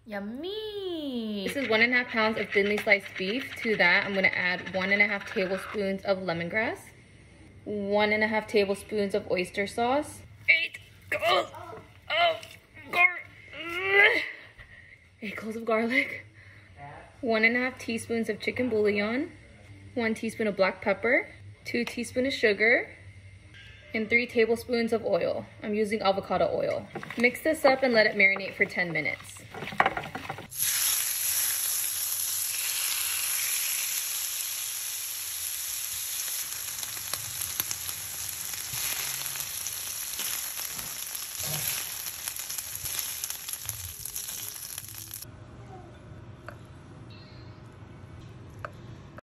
Yummy! This is 1.5 pounds of thinly sliced beef. To that, I'm gonna add 1.5 tablespoons of lemongrass, 1.5 tablespoons of oyster sauce, 8 cloves of garlic, 1.5 teaspoons of chicken bouillon, 1 teaspoon of black pepper, 2 teaspoons of sugar, and 3 tablespoons of oil. I'm using avocado oil. Mix this up and let it marinate for 10 minutes.